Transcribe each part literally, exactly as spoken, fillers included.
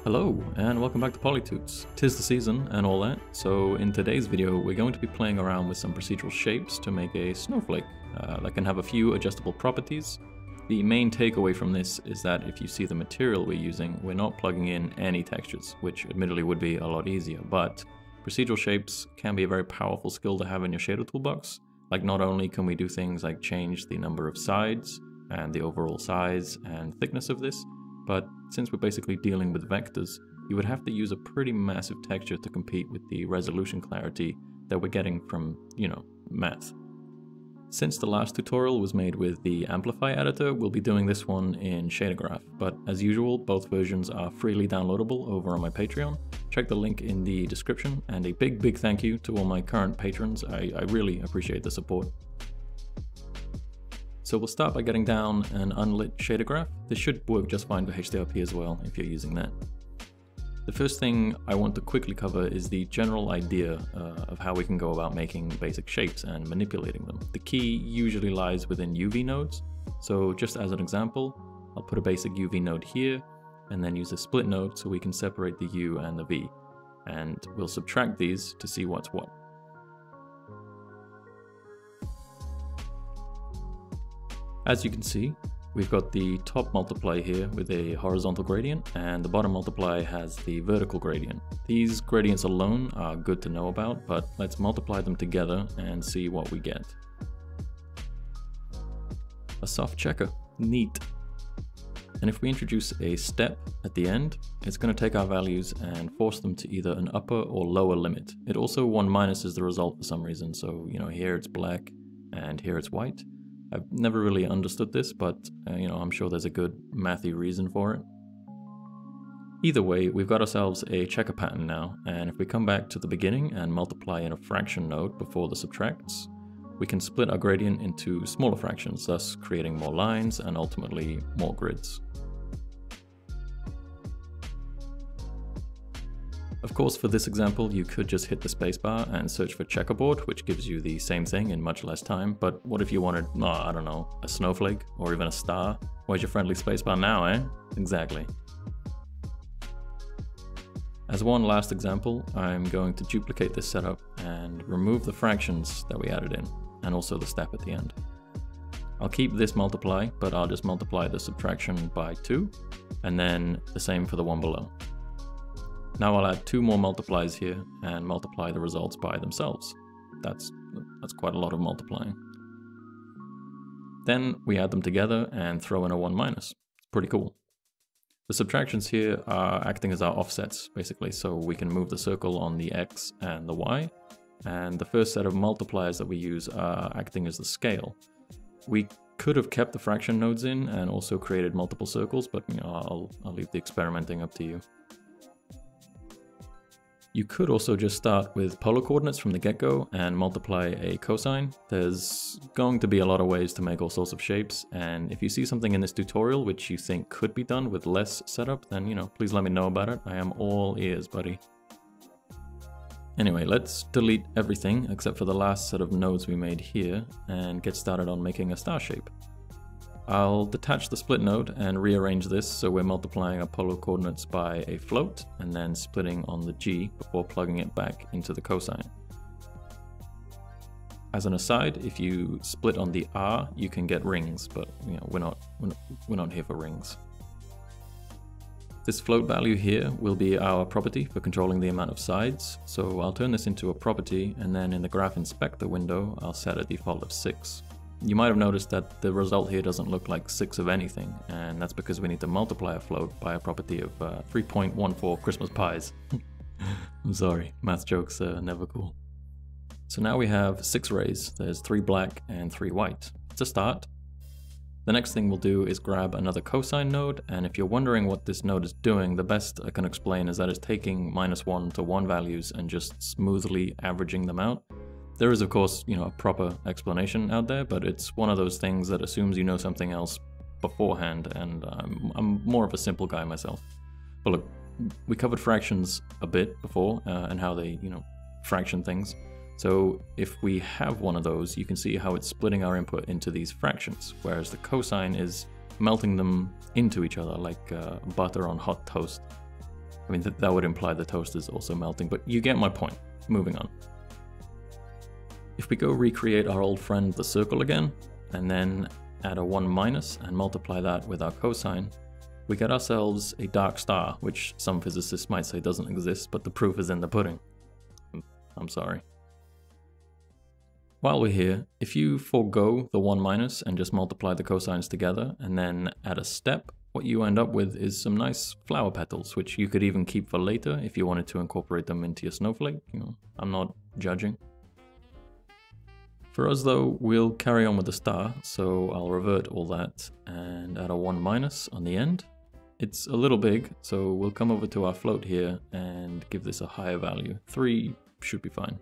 Hello and welcome back to PolyToots. Tis the season and all that, so in today's video we're going to be playing around with some procedural shapes to make a snowflake uh, that can have a few adjustable properties. The main takeaway from this is that if you see the material we're using, we're not plugging in any textures, which admittedly would be a lot easier, but procedural shapes can be a very powerful skill to have in your shader toolbox. Like, not only can we do things like change the number of sides and the overall size and thickness of this, but since we're basically dealing with vectors, you would have to use a pretty massive texture to compete with the resolution clarity that we're getting from, you know, math. Since the last tutorial was made with the Amplify editor, we'll be doing this one in ShaderGraph, but as usual, both versions are freely downloadable over on my Patreon. Check the link in the description, and a big, big thank you to all my current patrons. I, I really appreciate the support. So we'll start by getting down an unlit shader graph. This should work just fine for H D R P as well if you're using that. The first thing I want to quickly cover is the general idea uh, of how we can go about making basic shapes and manipulating them. The key usually lies within U V nodes. So just as an example, I'll put a basic U V node here and then use a split node so we can separate the U and the V. And we'll subtract these to see what's what. As you can see, we've got the top multiply here with a horizontal gradient, and the bottom multiply has the vertical gradient. These gradients alone are good to know about, but let's multiply them together and see what we get. A soft checker, neat. And if we introduce a step at the end, it's going to take our values and force them to either an upper or lower limit. It also one minuses the result for some reason, so you know, here it's black and here it's white. I've never really understood this, but uh, you know, I'm sure there's a good mathy reason for it. Either way, we've got ourselves a checker pattern now, and if we come back to the beginning and multiply in a fraction node before the subtracts, we can split our gradient into smaller fractions, thus creating more lines and ultimately more grids. Of course, for this example, you could just hit the spacebar and search for checkerboard, which gives you the same thing in much less time. But what if you wanted, oh, I don't know, a snowflake or even a star? Where's your friendly spacebar now, eh? Exactly. As one last example, I'm going to duplicate this setup and remove the fractions that we added in, and also the step at the end. I'll keep this multiply, but I'll just multiply the subtraction by two, and then the same for the one below. Now I'll add two more multiplies here and multiply the results by themselves. That's, that's quite a lot of multiplying. Then we add them together and throw in a one minus. It's pretty cool. The subtractions here are acting as our offsets, basically, so we can move the circle on the X and the Y. And the first set of multipliers that we use are acting as the scale. We could have kept the fraction nodes in and also created multiple circles, but you know, I'll, I'll leave the experimenting up to you. You could also just start with polar coordinates from the get-go and multiply a cosine. There's going to be a lot of ways to make all sorts of shapes, and if you see something in this tutorial which you think could be done with less setup, then you know, please let me know about it. I am all ears, buddy. Anyway, let's delete everything except for the last set of nodes we made here and get started on making a star shape. I'll detach the split node and rearrange this so we're multiplying our polar coordinates by a float and then splitting on the G before plugging it back into the cosine. As an aside, if you split on the R, you can get rings, but you know, we're not, we're not, we're not here for rings. This float value here will be our property for controlling the amount of sides, so I'll turn this into a property, and then in the Graph Inspector window, I'll set a default of six. You might have noticed that the result here doesn't look like six of anything, and that's because we need to multiply a float by a property of uh, three point one four Christmas pies. I'm sorry, math jokes are never cool. So now we have six rays. There's three black and three white. It's a start. The next thing we'll do is grab another cosine node, and if you're wondering what this node is doing, the best I can explain is that it's taking minus one to one values and just smoothly averaging them out. There is, of course, you know, a proper explanation out there, but it's one of those things that assumes you know something else beforehand, and I'm, I'm more of a simple guy myself. But look, we covered fractions a bit before, uh, and how they, you know, fraction things. So if we have one of those, you can see how it's splitting our input into these fractions, whereas the cosine is melting them into each other like uh, butter on hot toast. I mean, th that would imply the toast is also melting, but you get my point. Moving on. If we go recreate our old friend, the circle again, and then add a one minus and multiply that with our cosine, we get ourselves a dark star, which some physicists might say doesn't exist, but the proof is in the pudding. I'm sorry. While we're here, if you forego the one minus and just multiply the cosines together and then add a step, what you end up with is some nice flower petals, which you could even keep for later if you wanted to incorporate them into your snowflake. You know, I'm not judging. For us though, we'll carry on with the star, so I'll revert all that and add a one minus on the end. It's a little big, so we'll come over to our float here and give this a higher value. Three should be fine.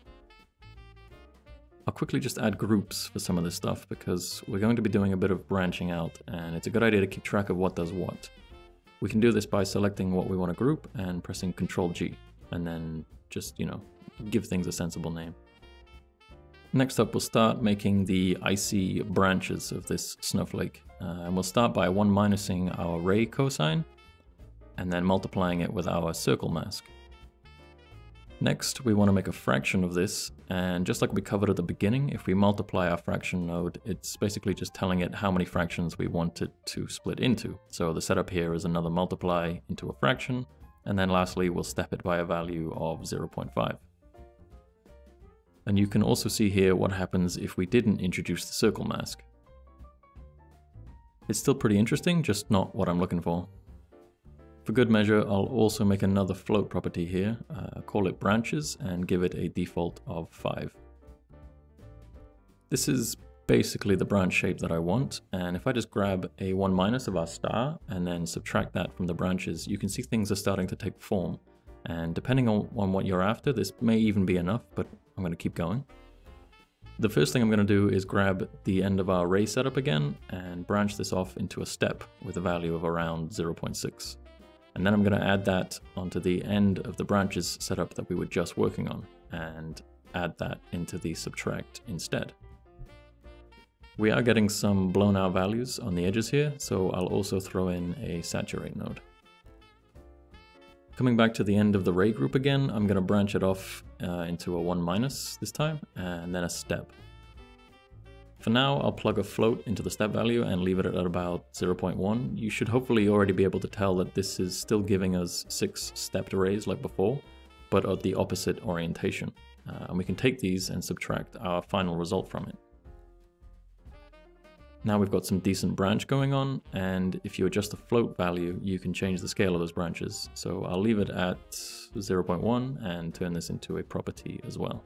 I'll quickly just add groups for some of this stuff because we're going to be doing a bit of branching out and it's a good idea to keep track of what does what. We can do this by selecting what we want to group and pressing control G and then just, you know, give things a sensible name. Next up, we'll start making the icy branches of this snowflake. Uh, and we'll start by one minusing our ray cosine and then multiplying it with our circle mask. Next, we want to make a fraction of this, and just like we covered at the beginning, if we multiply our fraction node, it's basically just telling it how many fractions we want it to split into. So the setup here is another multiply into a fraction, and then lastly we'll step it by a value of zero point five. And you can also see here what happens if we didn't introduce the circle mask. It's still pretty interesting, just not what I'm looking for. For good measure, I'll also make another float property here, uh, call it branches, and give it a default of five. This is basically the branch shape that I want, and if I just grab a one minus of our star and then subtract that from the branches, you can see things are starting to take form. And depending on, on what you're after, this may even be enough, but I'm going to keep going. The first thing I'm going to do is grab the end of our ray setup again and branch this off into a step with a value of around zero point six. And then I'm going to add that onto the end of the branches setup that we were just working on and add that into the subtract instead. We are getting some blown out values on the edges here, so I'll also throw in a saturate node. Coming back to the end of the ray group again, I'm going to branch it off uh, into a one minus this time, and then a step. For now, I'll plug a float into the step value and leave it at about zero point one. You should hopefully already be able to tell that this is still giving us six stepped arrays like before, but at the opposite orientation. Uh, and we can take these and subtract our final result from it. Now we've got some decent branch going on, and if you adjust the float value, you can change the scale of those branches. So I'll leave it at zero point one and turn this into a property as well.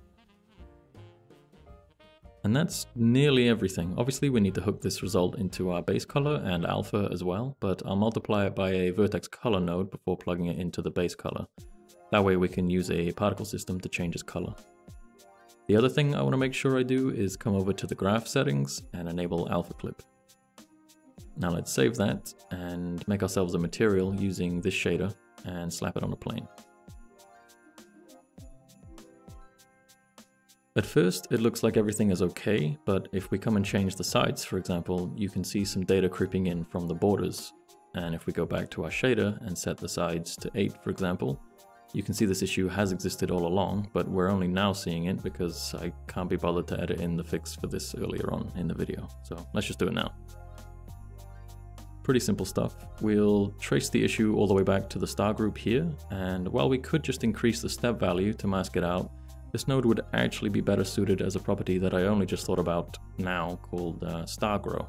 And that's nearly everything. Obviously we need to hook this result into our base color and alpha as well, but I'll multiply it by a vertex color node before plugging it into the base color. That way we can use a particle system to change its color. The other thing I want to make sure I do is come over to the graph settings and enable alpha clip. Now let's save that and make ourselves a material using this shader and slap it on a plane. At first it looks like everything is okay, but if we come and change the sides, for example, you can see some data creeping in from the borders. And if we go back to our shader and set the sides to eight, for example, you can see this issue has existed all along, but we're only now seeing it because I can't be bothered to edit in the fix for this earlier on in the video. So let's just do it now. Pretty simple stuff. We'll trace the issue all the way back to the star group here, and while we could just increase the step value to mask it out, this node would actually be better suited as a property that I only just thought about now called uh, star grow.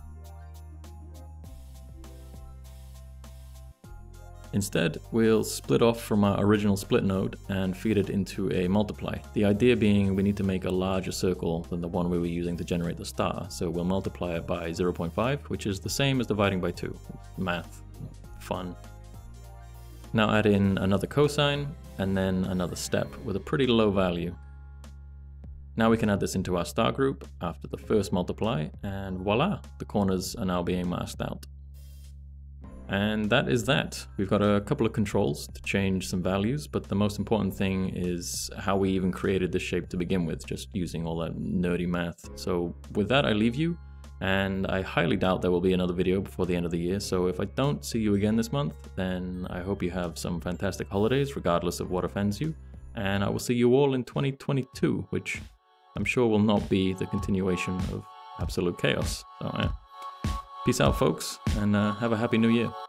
Instead, we'll split off from our original split node and feed it into a multiply. The idea being we need to make a larger circle than the one we were using to generate the star, so we'll multiply it by zero point five, which is the same as dividing by two. Math. Fun. Now add in another cosine, and then another step with a pretty low value. Now we can add this into our star group after the first multiply, and voila, the corners are now being masked out. And that is that. We've got a couple of controls to change some values, but the most important thing is how we even created this shape to begin with, just using all that nerdy math. So with that, I leave you. And I highly doubt there will be another video before the end of the year, so if I don't see you again this month, then I hope you have some fantastic holidays, regardless of what offends you. And I will see you all in twenty twenty-two, which I'm sure will not be the continuation of absolute chaos. So yeah. Peace out, folks, and uh, have a happy new year.